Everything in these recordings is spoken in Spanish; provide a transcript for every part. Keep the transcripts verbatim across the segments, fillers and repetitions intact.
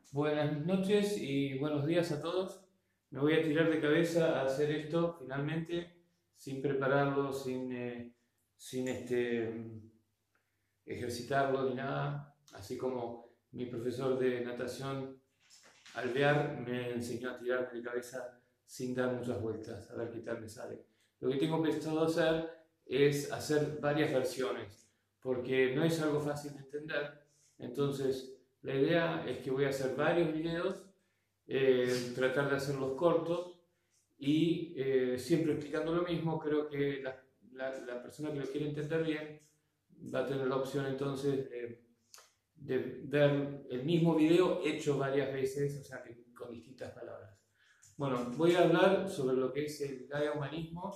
Buenas noches y buenos días a todos. Me voy a tirar de cabeza a hacer esto finalmente, sin prepararlo, sin, eh, sin este, ejercitarlo ni nada. Así como mi profesor de natación, Alvear, me enseñó a tirarme de cabeza sin dar muchas vueltas, a ver qué tal me sale. Lo que tengo pensado hacer es hacer varias versiones, porque no es algo fácil de entender. Entonces, la idea es que voy a hacer varios videos, eh, tratar de hacerlos cortos y eh, siempre explicando lo mismo. Creo que la, la, la, persona que lo quiere entender bien va a tener la opción entonces de, de ver el mismo video hecho varias veces, o sea, que con distintas palabras. Bueno, voy a hablar sobre lo que es el Gaia humanismo,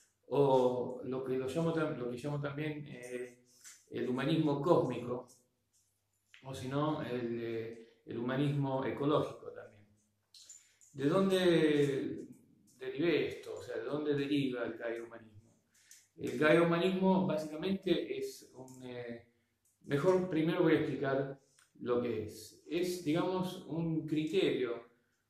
o lo que, lo llamo, lo que llamo también eh, el humanismo cósmico, o si no, el, eh, el humanismo ecológico también. ¿De dónde derivé esto? O sea, ¿de dónde deriva el Gaia humanismo? El Gaia humanismo básicamente es un... Eh, mejor primero voy a explicar lo que es. Es, digamos, un criterio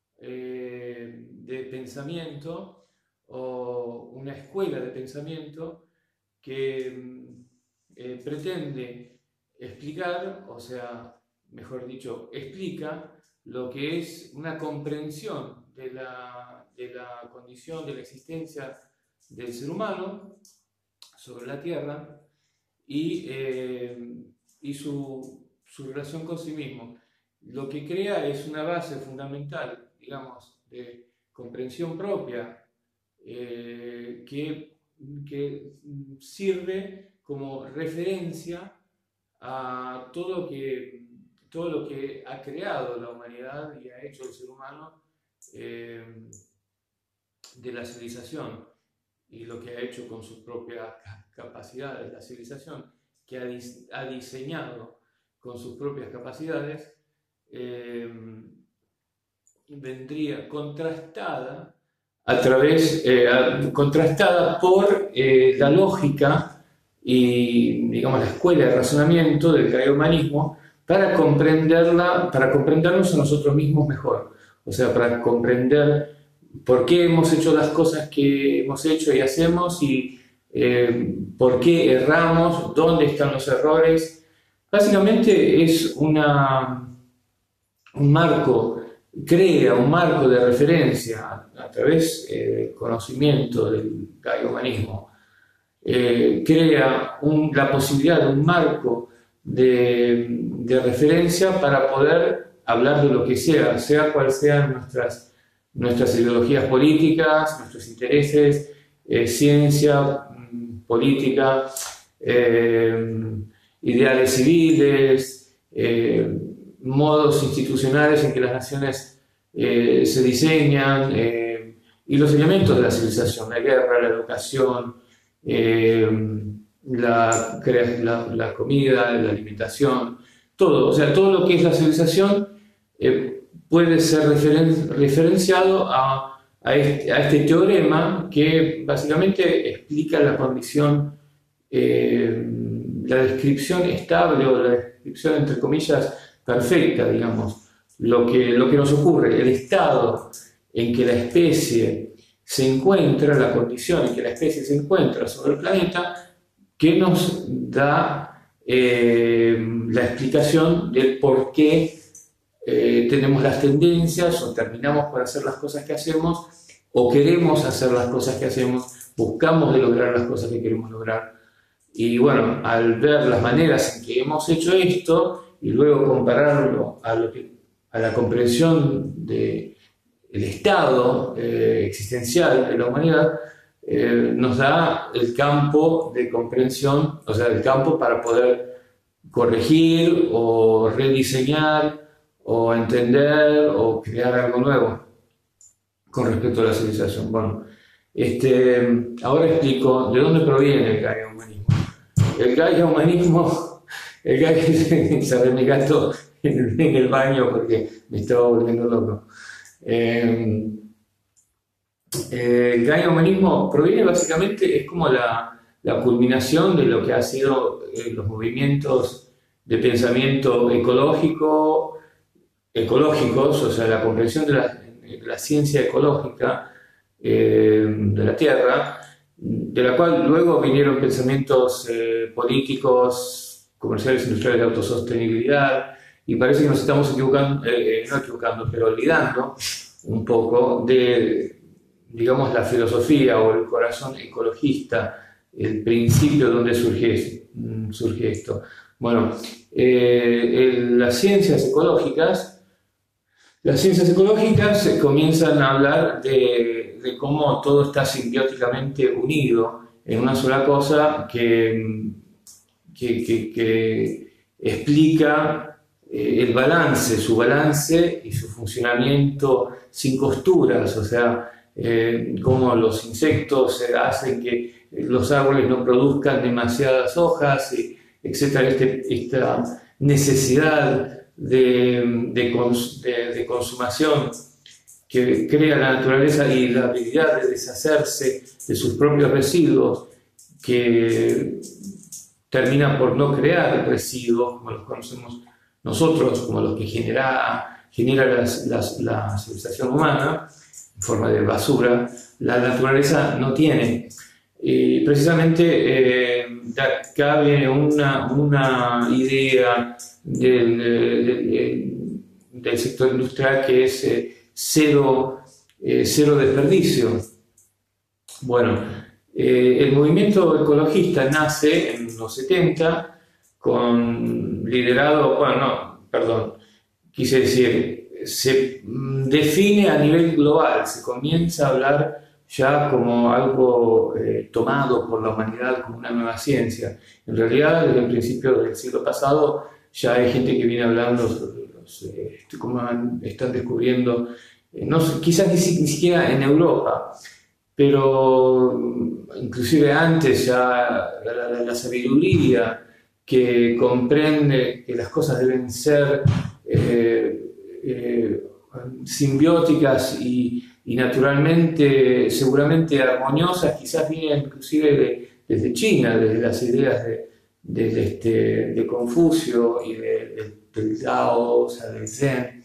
eh, de pensamiento o una escuela de pensamiento que eh, pretende explicar, o sea, mejor dicho, explica lo que es una comprensión de la, de la condición, de la existencia del ser humano sobre la Tierra y, eh, y su, su relación con sí mismo. Lo que crea es una base fundamental, digamos, de comprensión propia, eh, que, que sirve como referencia a todo, que, todo lo que ha creado la humanidad y ha hecho el ser humano eh, de la civilización, y lo que ha hecho con sus propias capacidades. La civilización que ha, dis ha diseñado con sus propias capacidades eh, vendría contrastada a través, eh, contrastada por eh, la lógica y, digamos, la escuela de razonamiento del Gaia humanismo para comprenderla, para comprendernos a nosotros mismos mejor. O sea, para comprender por qué hemos hecho las cosas que hemos hecho y hacemos, y eh, por qué erramos, dónde están los errores. Básicamente es una, un marco, crea un marco de referencia a, a través eh, del conocimiento del Gaia humanismo. Eh, crea un, la posibilidad de un marco de, de referencia para poder hablar de lo que sea, sea cual sean nuestras, nuestras ideologías políticas, nuestros intereses, eh, ciencia, política, eh, ideales civiles, eh, modos institucionales en que las naciones eh, se diseñan, eh, y los elementos de la civilización, la guerra, la educación, eh, la, la, la comida, la alimentación, todo, o sea, todo lo que es la civilización eh, puede ser referen referenciado a, a, este, a este teorema que básicamente explica la condición, eh, la descripción estable o la descripción entre comillas perfecta, digamos, lo que, lo que nos ocurre, el estado en que la especie se encuentra, la condición en que la especie se encuentra sobre el planeta, que nos da eh, la explicación del por qué eh, tenemos las tendencias o terminamos por hacer las cosas que hacemos, o queremos hacer las cosas que hacemos, buscamos de lograr las cosas que queremos lograr. Y bueno, al ver las maneras en que hemos hecho esto y luego compararlo a, lo que, a la comprensión de el estado eh, existencial de la humanidad, eh, nos da el campo de comprensión, o sea, el campo para poder corregir o rediseñar o entender o crear algo nuevo con respecto a la civilización. Bueno, este, ahora explico de dónde proviene el Gaia humanismo. El Gaia humanismo, el Gaia se re mi gato en, en el baño porque me estaba volviendo loco. Eh, eh, el Gaia humanismo proviene básicamente, es como la, la culminación de lo que han sido eh, los movimientos de pensamiento ecológico ecológicos, o sea, la comprensión de la, de la ciencia ecológica eh, de la Tierra, de la cual luego vinieron pensamientos eh, políticos, comerciales, industriales de autosostenibilidad, y parece que nos estamos equivocando, eh, no equivocando, pero olvidando un poco de, digamos, la filosofía o el corazón ecologista, el principio donde surge, surge esto. Bueno, eh, el, las ciencias ecológicas, las ciencias ecológicas comienzan a hablar de, de cómo todo está simbióticamente unido en una sola cosa que, que, que, que explica eh, el balance, su balance y su funcionamiento sin costuras, o sea, eh, cómo los insectos eh, hacen que los árboles no produzcan demasiadas hojas, y, etcétera. Este, esta necesidad de, de, cons, de, de consumación que crea la naturaleza y la habilidad de deshacerse de sus propios residuos, que termina por no crear residuos como los conocemos nosotros, como los que genera, genera las, las, la civilización humana en forma de basura. La naturaleza no tiene. Y precisamente eh, de acá viene una, una idea del, del, del sector industrial que es eh, cero, eh, cero desperdicio. Bueno, eh, el movimiento ecologista nace en los setenta, con liderado, bueno, no, perdón, quise decir, se define a nivel global, se comienza a hablar ya como algo eh, tomado por la humanidad como una nueva ciencia. En realidad, desde el principio del siglo pasado, ya hay gente que viene hablando sobre los, eh, cómo están descubriendo, eh, no, quizás ni, ni siquiera en Europa, pero inclusive antes ya la, la, la sabiduría que comprende que las cosas deben ser eh, eh, simbióticas y y naturalmente, seguramente armoniosas, quizás vienen inclusive de, desde China, desde las ideas de, de, de, este, de Confucio y de, de, del Tao, o sea, del Zen.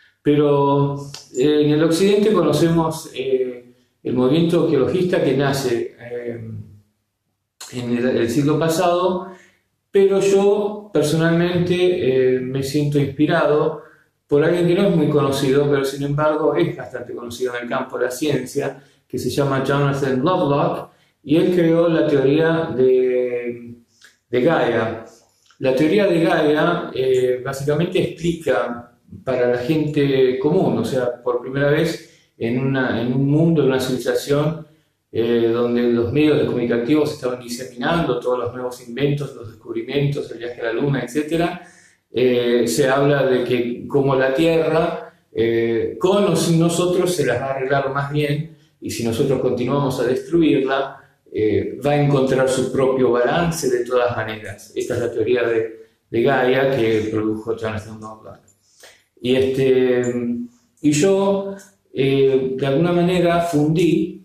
Pero eh, en el occidente conocemos eh, el movimiento ecologista que nace eh, en el, el siglo pasado, pero yo personalmente eh, me siento inspirado por alguien que no es muy conocido, pero sin embargo es bastante conocido en el campo de la ciencia, que se llama Jonathan Lovelock, y él creó la teoría de, de Gaia. La teoría de Gaia eh, básicamente explica para la gente común, o sea, por primera vez en, una, en un mundo, en una civilización eh, donde los medios comunicativos estaban diseminando todos los nuevos inventos, los descubrimientos, el viaje a la luna, etcétera. Eh, se habla de que como la Tierra, eh, con o sin nosotros, se las va a arreglar más bien, y si nosotros continuamos a destruirla, eh, va a encontrar su propio balance de todas maneras. Esta es la teoría de, de Gaia que produjo Jonathan Lovelock. Y, este, y yo, eh, de alguna manera, fundí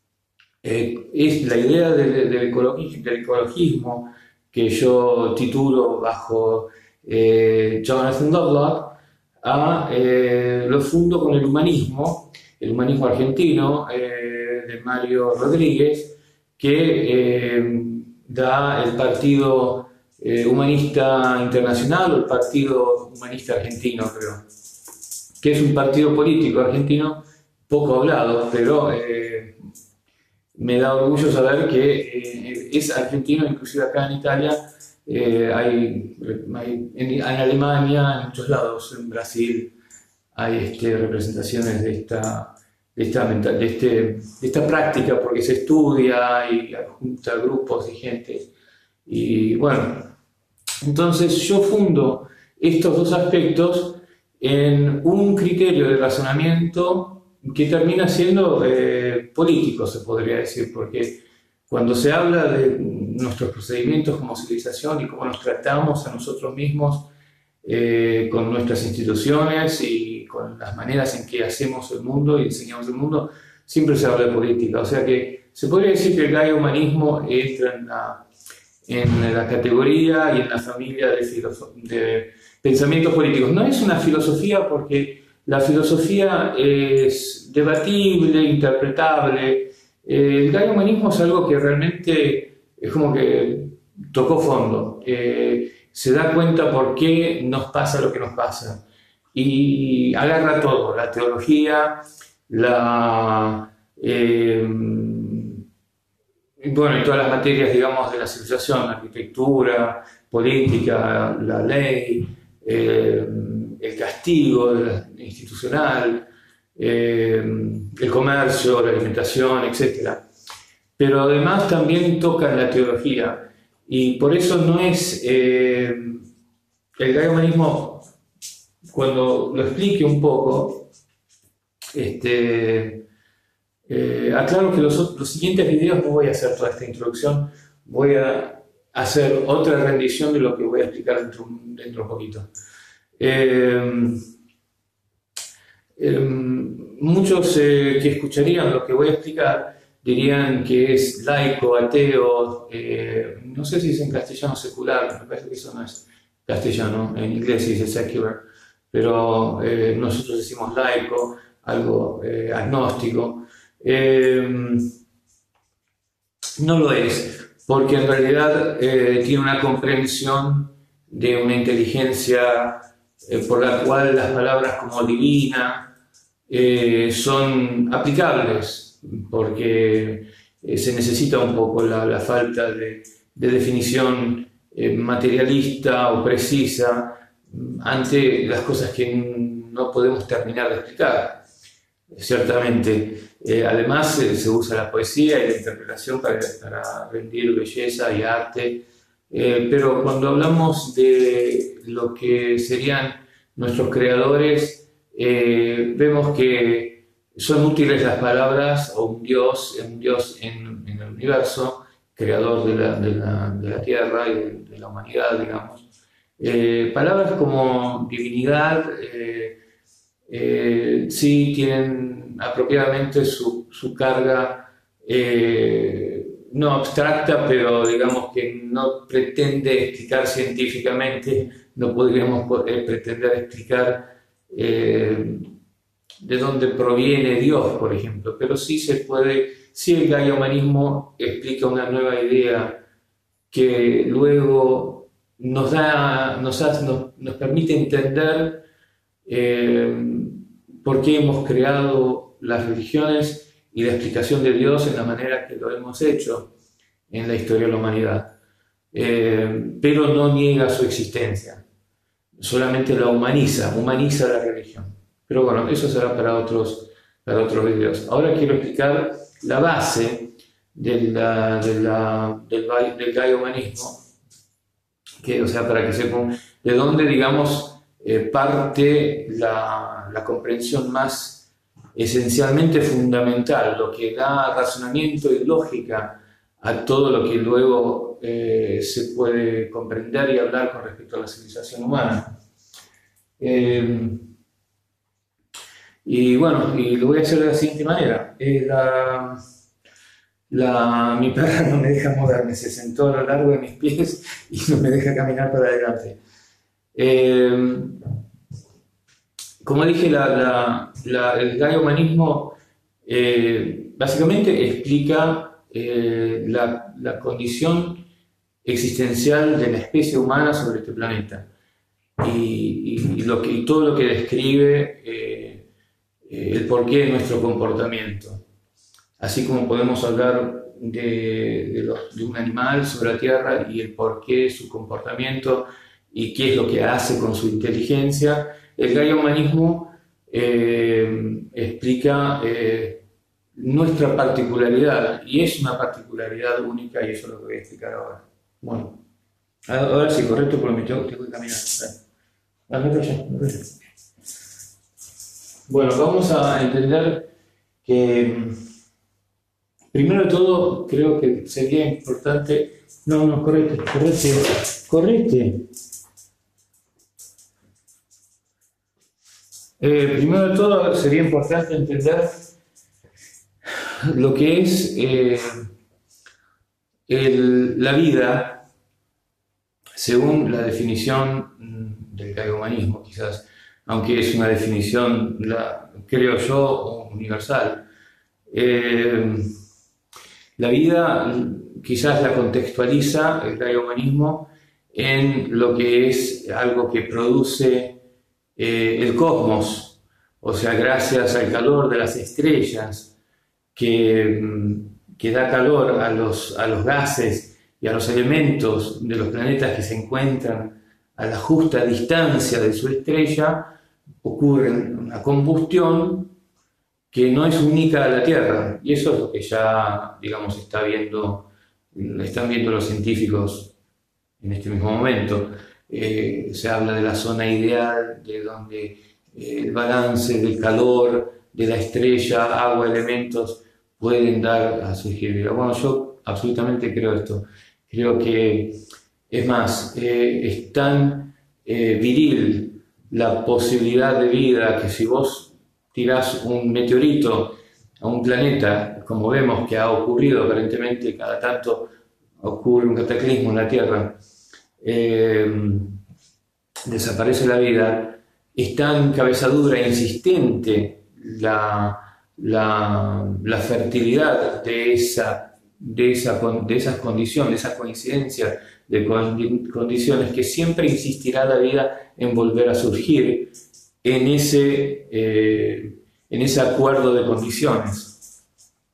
eh, es la idea del, del, ecologismo, del ecologismo que yo titulo bajo Eh, Jonathan Lovelock, a, eh, lo fundo con el humanismo, el humanismo argentino eh, de Mario Rodríguez, que eh, da el Partido eh, Humanista Internacional o el Partido Humanista Argentino, creo, que es un partido político argentino poco hablado, pero eh, me da orgullo saber que eh, es argentino, inclusive acá en Italia. Eh, hay, hay en, en Alemania, en muchos lados, en Brasil, hay este, representaciones de esta, de, esta, de, este, de esta práctica, porque se estudia y junta grupos de gente. Y bueno, entonces yo fundo estos dos aspectos en un criterio de razonamiento que termina siendo eh, político, se podría decir, porque cuando se habla de nuestros procedimientos como civilización y cómo nos tratamos a nosotros mismos eh, con nuestras instituciones y con las maneras en que hacemos el mundo y enseñamos el mundo, siempre se habla de política. O sea que se podría decir que el Gaia humanismo entra en la, en la categoría y en la familia de, de pensamientos políticos. No es una filosofía porque la filosofía es debatible, interpretable. Eh, el gallo-humanismo es algo que realmente es como que tocó fondo. Eh, se da cuenta por qué nos pasa lo que nos pasa. Y agarra todo, la teología, la... Eh, bueno, y todas las materias, digamos, de la civilización, arquitectura, política, la ley, eh, el castigo institucional, eh, el comercio, la alimentación, etcétera. Pero además también toca la teología, y por eso no es eh, el gallo-humanismo, cuando lo explique un poco, este, eh, aclaro que los, los siguientes videos no voy a hacer toda esta introducción, voy a hacer otra rendición de lo que voy a explicar dentro, dentro de un poquito. Eh, eh, muchos eh, que escucharían lo que voy a explicar dirían que es laico, ateo, eh, no sé si es en castellano secular, me parece que eso no es castellano, en inglés se dice secular, pero eh, nosotros decimos laico, algo eh, agnóstico. Eh, no lo es, porque en realidad eh, tiene una comprensión de una inteligencia eh, por la cual las palabras como divina eh, son aplicables, porque eh, se necesita un poco la, la falta de, de definición eh, materialista o precisa ante las cosas que no podemos terminar de explicar. Ciertamente, eh, además eh, se usa la poesía y la interpretación para, para rendir belleza y arte, eh, pero cuando hablamos de lo que serían nuestros creadores, eh, vemos que son útiles las palabras o un Dios, un Dios en, en el universo, creador de la, de la, de la tierra y de, de la humanidad, digamos. Eh, palabras como divinidad, eh, Eh, sí tienen apropiadamente su, su carga eh, no abstracta, pero digamos que no pretende explicar científicamente, no podríamos poder, pretender explicar eh, de dónde proviene Dios, por ejemplo, pero sí se puede, sí el gallo-humanismo explica una nueva idea que luego nos, da, nos, hace, nos, nos permite entender Eh, por qué hemos creado las religiones y la explicación de Dios en la manera que lo hemos hecho en la historia de la humanidad. Eh, pero no niega su existencia, solamente la humaniza, humaniza la religión. Pero bueno, eso será para otros, para otros videos. Ahora quiero explicar la base de la, de la, del, del gallo-humanismo, que, o sea, para que sepan de dónde, digamos, Eh, parte la, la comprensión más esencialmente fundamental, lo que da razonamiento y lógica a todo lo que luego eh, se puede comprender y hablar con respecto a la civilización humana. Eh, y bueno, y lo voy a hacer de la siguiente manera. Eh, la, la, mi perra no me deja moverme, se sentó a lo largo de mis pies y no me deja caminar para adelante. Eh, como dije, la, la, la, el gallo-humanismo eh, básicamente explica eh, la, la condición existencial de la especie humana sobre este planeta y, y, y, lo que, y todo lo que describe eh, el porqué de nuestro comportamiento. Así como podemos hablar de, de, los, de un animal sobre la Tierra y el porqué de su comportamiento y qué es lo que hace con su inteligencia, el gallo-humanismo eh, explica eh, nuestra particularidad, y es una particularidad única, y eso es lo que voy a explicar ahora. Bueno, ahora sí, correcto, porque me tengo, tengo que caminar. Bueno, vamos a entender que, primero de todo, creo que sería importante... No, no, correcto, correcto, correcto. Eh, primero de todo, sería importante entender lo que es eh, el, la vida según la definición del caigomanismo, quizás, aunque es una definición, la, creo yo, universal. Eh, la vida quizás la contextualiza el caigomanismo en lo que es algo que produce eh, el cosmos, o sea, gracias al calor de las estrellas, que, que da calor a los, a los gases y a los elementos de los planetas que se encuentran a la justa distancia de su estrella, ocurre una combustión que no es única a la Tierra, y eso es lo que ya, digamos, está viendo, están viendo los científicos en este mismo momento. Eh, se habla de la zona ideal, de donde eh, el balance del calor de la estrella, agua, elementos, pueden dar a surgir vida. Bueno, yo absolutamente creo esto. Creo que, es más, eh, es tan eh, viril la posibilidad de vida que si vos tirás un meteorito a un planeta, como vemos que ha ocurrido aparentemente, cada tanto ocurre un cataclismo en la Tierra, eh, desaparece la vida, es tan cabezadura e insistente la, la, la fertilidad de, esa, de, esa, de esas condiciones, de esa coincidencia de condiciones, que siempre insistirá la vida en volver a surgir en ese, eh, en ese acuerdo de condiciones.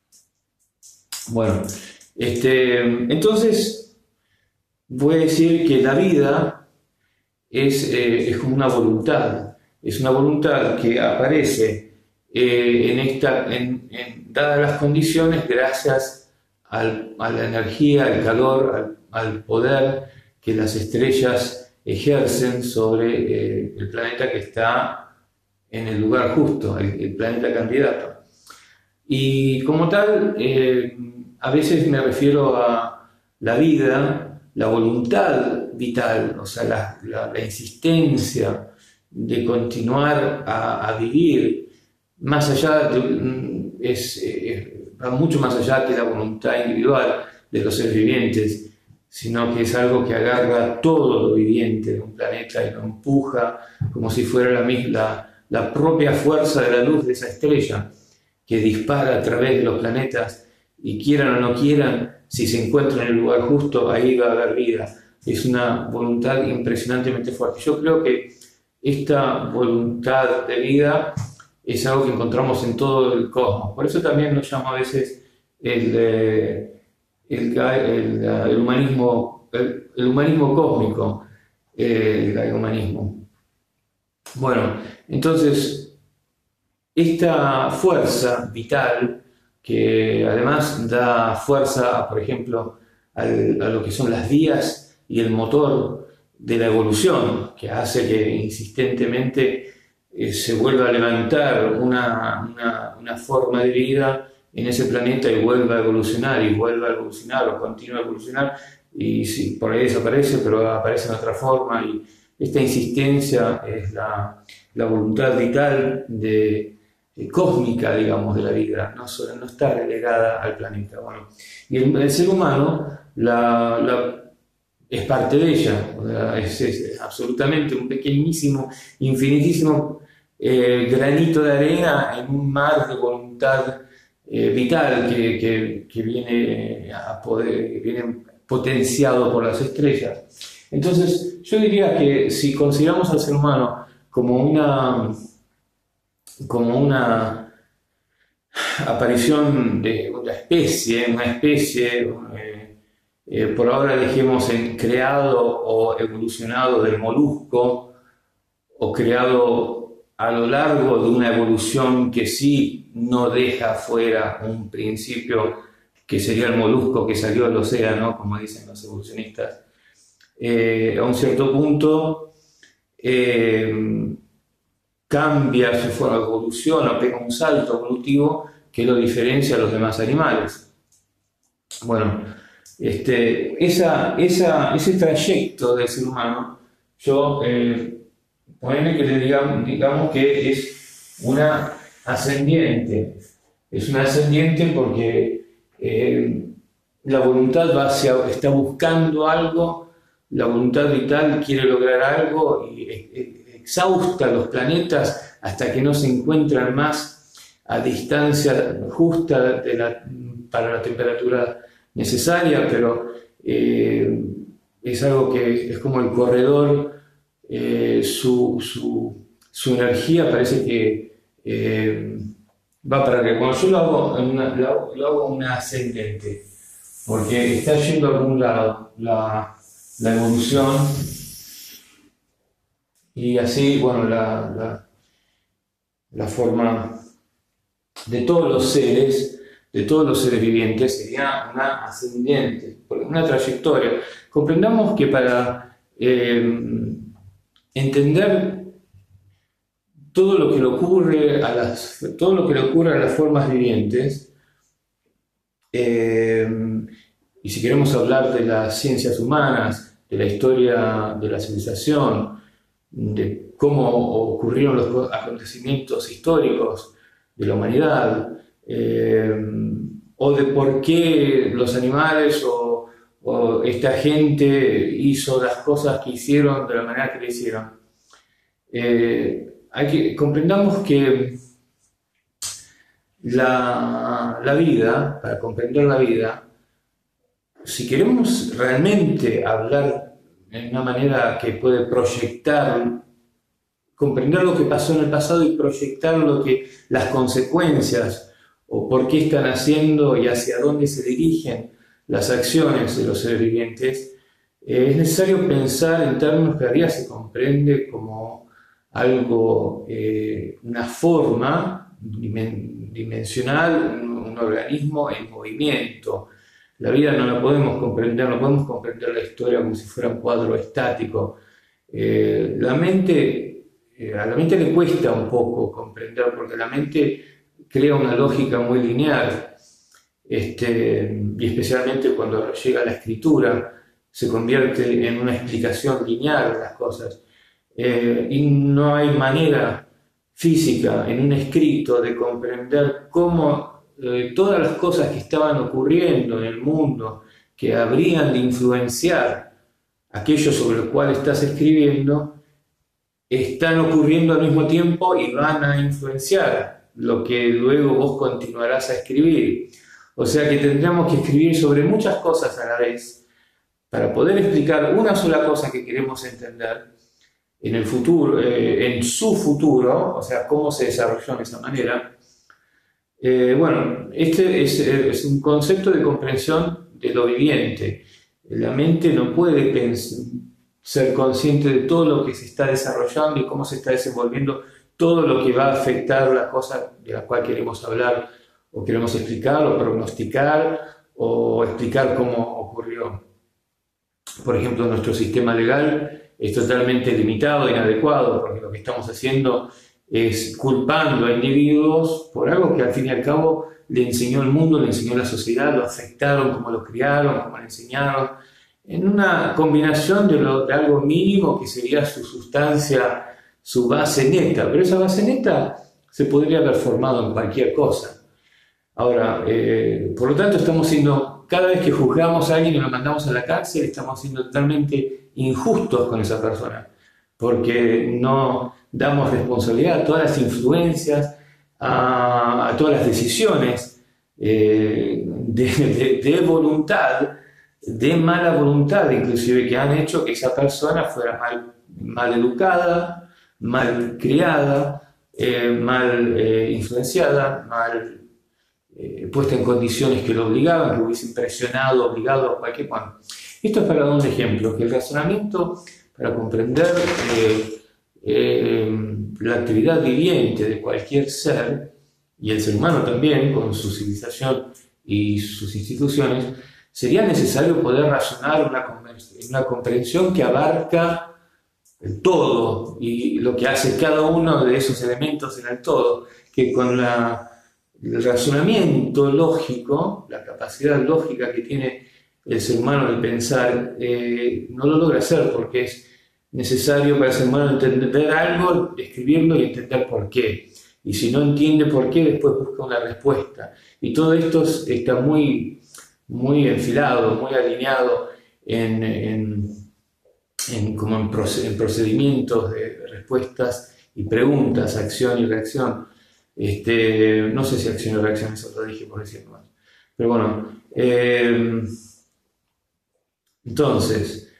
Bueno, este, entonces voy a decir que la vida es, eh, es como una voluntad, es una voluntad que aparece eh, en esta, en, en, dadas las condiciones, gracias al, a la energía, al calor, al, al poder que las estrellas ejercen sobre eh, el planeta que está en el lugar justo, el, el planeta candidato. Y como tal, eh, a veces me refiero a la vida, la voluntad vital, o sea, la, la, la insistencia de continuar a, a vivir, más allá de, es, eh, va mucho más allá que la voluntad individual de los seres vivientes, sino que es algo que agarra todo lo viviente de un planeta y lo empuja como si fuera la, misma, la propia fuerza de la luz de esa estrella que dispara a través de los planetas, y quieran o no quieran, si se encuentran en el lugar justo, ahí va a haber vida. Es una voluntad impresionantemente fuerte. Yo creo que esta voluntad de vida es algo que encontramos en todo el cosmos. Por eso también nos llama a veces el... Eh, El, el, el, humanismo, el, el humanismo cósmico, eh, el humanismo. Bueno, entonces, esta fuerza vital, que además da fuerza, por ejemplo, al, a lo que son las vías y el motor de la evolución, que hace que insistentemente eh, se vuelva a levantar una, una, una forma de vida en ese planeta y vuelva a evolucionar y vuelva a evolucionar o continúa a evolucionar, y sí, por ahí desaparece, pero aparece en otra forma, y esta insistencia es la, la voluntad vital de, eh, cósmica, digamos, de la vida, no, solo, no está relegada al planeta. Bueno, y el, el ser humano la, la, es parte de ella, o sea, es, es absolutamente un pequeñísimo, infinitísimo eh, granito de arena en un mar de voluntad Eh, vital que, que, que viene a poder, que viene potenciado por las estrellas. Entonces, yo diría que si consideramos al ser humano como una, como una aparición de una especie, una especie, eh, eh, por ahora dejemos en creado o evolucionado del molusco, o creado a lo largo de una evolución que sí no deja fuera un principio que sería el molusco que salió del océano, como dicen los evolucionistas, eh, a un cierto punto eh, cambia su forma, evoluciona, pega un salto evolutivo que lo diferencia a los demás animales. Bueno, este, esa, esa, ese trayecto del ser humano, yo... Eh, Ponele que le digamos, digamos que es una ascendiente. Es una ascendiente porque eh, la voluntad va hacia, está buscando algo la voluntad vital quiere lograr algo y exhausta los planetas hasta que no se encuentran más a distancia justa de la, para la temperatura necesaria, pero eh, es algo que es como el corredor, eh, su, su, su energía parece que eh, va para que cuando yo lo hago, una, lo, hago, lo hago una ascendente, porque está yendo a algún lado la, la evolución, y así, bueno, la, la, la forma de todos los seres, de todos los seres vivientes, sería una ascendente, una trayectoria. Comprendamos que para eh, entender todo lo que le ocurre a las, todo lo que le ocurre a las formas vivientes, eh, y si queremos hablar de las ciencias humanas, de la historia de la civilización, de cómo ocurrieron los acontecimientos históricos de la humanidad, eh, o de por qué los animales o, o esta gente hizo las cosas que hicieron de la manera que le hicieron. Eh, hay que, comprendamos que la, la vida, para comprender la vida, si queremos realmente hablar en una manera que puede proyectar, comprender lo que pasó en el pasado y proyectar lo que, las consecuencias o por qué están haciendo y hacia dónde se dirigen las acciones de los seres vivientes, eh, es necesario pensar en términos que a día se comprende como algo, eh, una forma dimen, dimensional, un, un organismo en movimiento. La vida no la podemos comprender, no podemos comprender la historia como si fuera un cuadro estático. Eh, la mente, eh, a la mente le cuesta un poco comprender, porque la mente crea una lógica muy lineal, este, y especialmente cuando llega a la escritura, se convierte en una explicación lineal de las cosas. Eh, y no hay manera física en un escrito de comprender cómo Eh, todas las cosas que estaban ocurriendo en el mundo, que habrían de influenciar aquello sobre lo cual estás escribiendo, están ocurriendo al mismo tiempo y van a influenciar lo que luego vos continuarás a escribir. O sea que tendríamos que escribir sobre muchas cosas a la vez para poder explicar una sola cosa que queremos entender en el futuro, eh, en su futuro, o sea, cómo se desarrolló de esa manera. Eh, bueno, este es, es un concepto de comprensión de lo viviente. La mente no puede ser consciente de todo lo que se está desarrollando y cómo se está desenvolviendo todo lo que va a afectar la cosa de la cual queremos hablar o queremos explicar o pronosticar o explicar cómo ocurrió. Por ejemplo, nuestro sistema legal es totalmente limitado e inadecuado, porque lo que estamos haciendo es culpando a individuos por algo que al fin y al cabo le enseñó el mundo, le enseñó la sociedad, lo afectaron, cómo lo criaron, cómo le enseñaron, en una combinación de, lo, de algo mínimo que sería su sustancia, su base neta, pero esa base neta se podría haber formado en cualquier cosa. Ahora, eh, por lo tanto, estamos siendo, cada vez que juzgamos a alguien y lo mandamos a la cárcel, estamos siendo totalmente injustos con esa persona, porque no damos responsabilidad a todas las influencias, a, a todas las decisiones eh, de, de, de voluntad, de mala voluntad inclusive, que han hecho que esa persona fuera mal, mal educada, mal criada, eh, mal eh, influenciada, mal eh, puesta en condiciones que lo obligaban, que hubiesen presionado, obligado a cualquier cosa. Esto es para dar un ejemplo, que el razonamiento para comprender eh, eh, la actividad viviente de cualquier ser, y el ser humano también, con su civilización y sus instituciones, sería necesario poder razonar una, una comprensión que abarca el todo y lo que hace cada uno de esos elementos en el todo, que con la, el razonamiento lógico, la capacidad lógica que tiene el ser humano de pensar, eh, no lo logra hacer, porque es necesario para el ser humano entender algo, escribirlo y entender por qué. Y si no entiende por qué, después busca una respuesta. Y todo esto está muy, muy enfilado, muy alineado en, en, en, como en, en procedimientos de respuestas y preguntas, acción y reacción. Este, no sé si acción y reacción, eso lo dije por decirlo mal. Pero bueno, eh, entonces,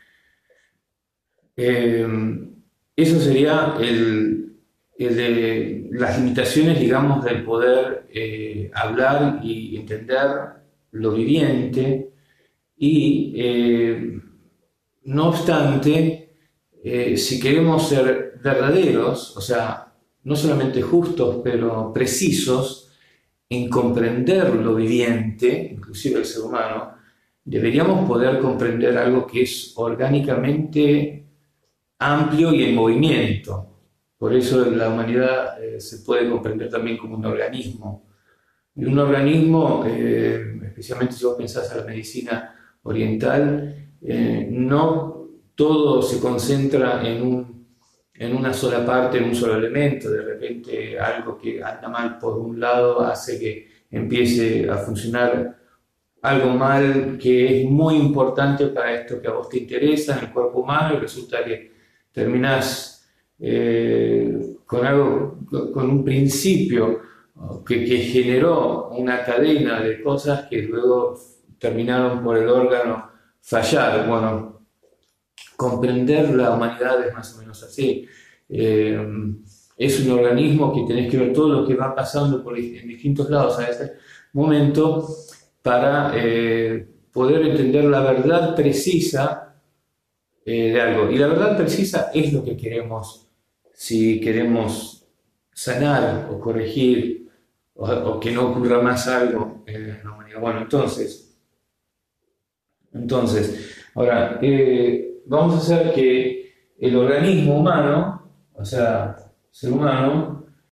eh, eso sería el, el de las limitaciones, digamos, del poder eh, hablar y entender lo viviente y, eh, no obstante, eh, si queremos ser verdaderos, o sea, no solamente justos, pero precisos en comprender lo viviente, inclusive el ser humano, deberíamos poder comprender algo que es orgánicamente amplio y en movimiento. Por eso la humanidad eh, se puede comprender también como un organismo. Y un organismo, eh, especialmente si vos pensás en la medicina oriental, eh, no todo se concentra en, un, en una sola parte, en un solo elemento. De repente algo que anda mal por un lado hace que empiece a funcionar algo mal que es muy importante para esto que a vos te interesa en el cuerpo humano, y resulta que terminás eh, con algo, con un principio que, que generó una cadena de cosas que luego terminaron por el órgano fallar. Bueno, comprender la humanidad es más o menos así. Eh, es un organismo que tenés que ver todo lo que va pasando por, en distintos lados a ese momento para eh, poder entender la verdad precisa eh, de algo. Y la verdad precisa es lo que queremos, si queremos sanar o corregir o, o que no ocurra más algo en la humanidad. Bueno, entonces, entonces ahora, eh, vamos a hacer que el organismo humano, o sea, ser humano,